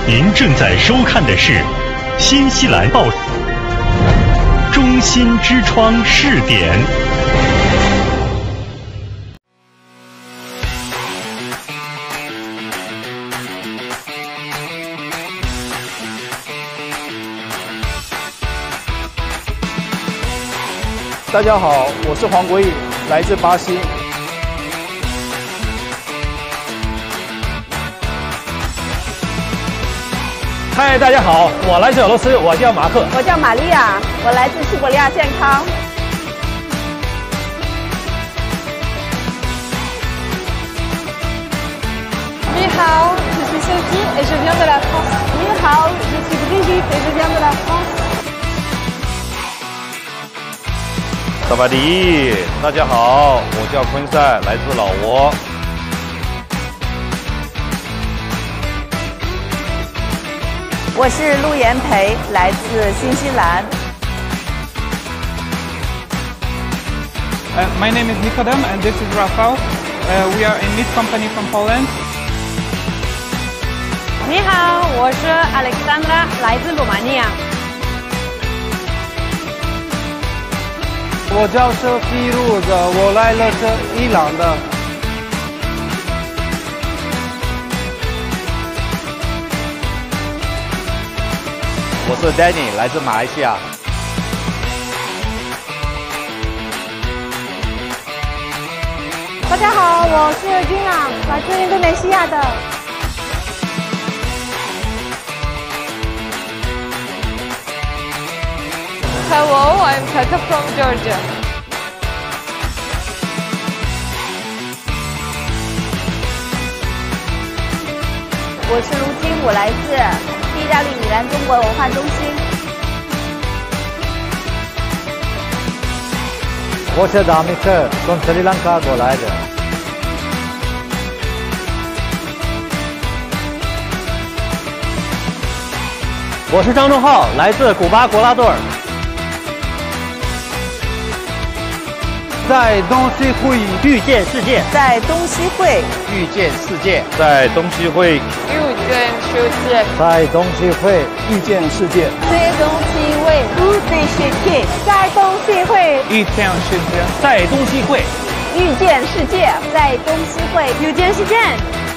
您正在收看的是新西兰报中心之窗试点。 大家好，我是黄国义，来自巴西。 嗨，大家好，我来自俄罗斯，我叫马克。 我叫玛利亚，我来自西伯利亚健康。 你好，je suis Sophie et je viens de la France. 你好，je suis Brigitte et je viens de la France. 萨瓦迪，大家好，我叫昆赛，来自老挝。 我是陆妍培，来自新西兰。 My name is Nikodem and this is Rafał. We are a meat company from Poland. 你好，我是 Alexandra， 来自罗马尼亚。 我叫舍菲路的，我来了自伊朗的。 我是 Danny， 来自马来西亚。 大家好，我是 Gina， 来自印度尼西亚的。Hello, I'm Tata from Georgia. 我是卢金，我来自意大利米兰中国文化中心。 我是达米克，从斯里兰卡过来的。我是张仲浩，来自古巴国拉多尔。 在东西会遇见世界， 在东西会遇见世界，在东西会遇见世界， 在东西会遇见世界， 在东西会遇见世界，在东西会遇见世界， 在东西会遇见世界，在东西会遇见世界。